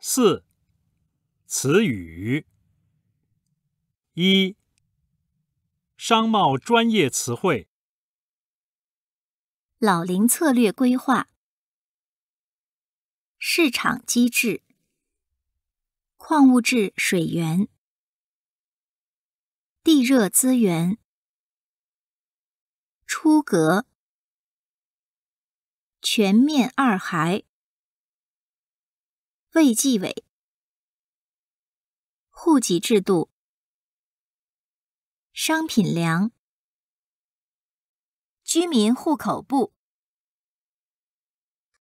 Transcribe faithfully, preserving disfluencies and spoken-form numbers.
四、词语。一、商贸专业词汇。 老龄策略规划、市场机制、矿物质水源、地热资源、出格、全面二孩、卫计委、户籍制度、商品粮、居民户口簿。